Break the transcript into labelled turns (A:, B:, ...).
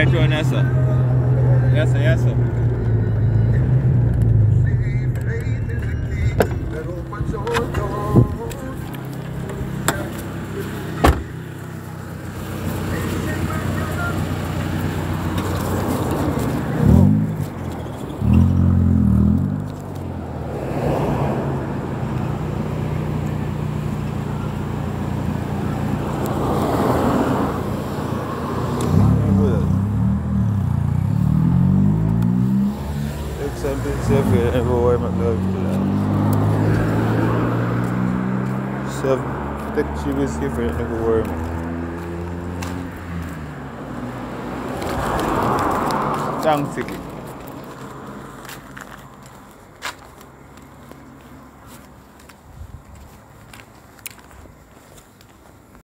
A: right round, yes, sir. Yes, sir, yes, sir.
B: Something safe everywhere my love self take she was different everywhere.
A: Tank ticket.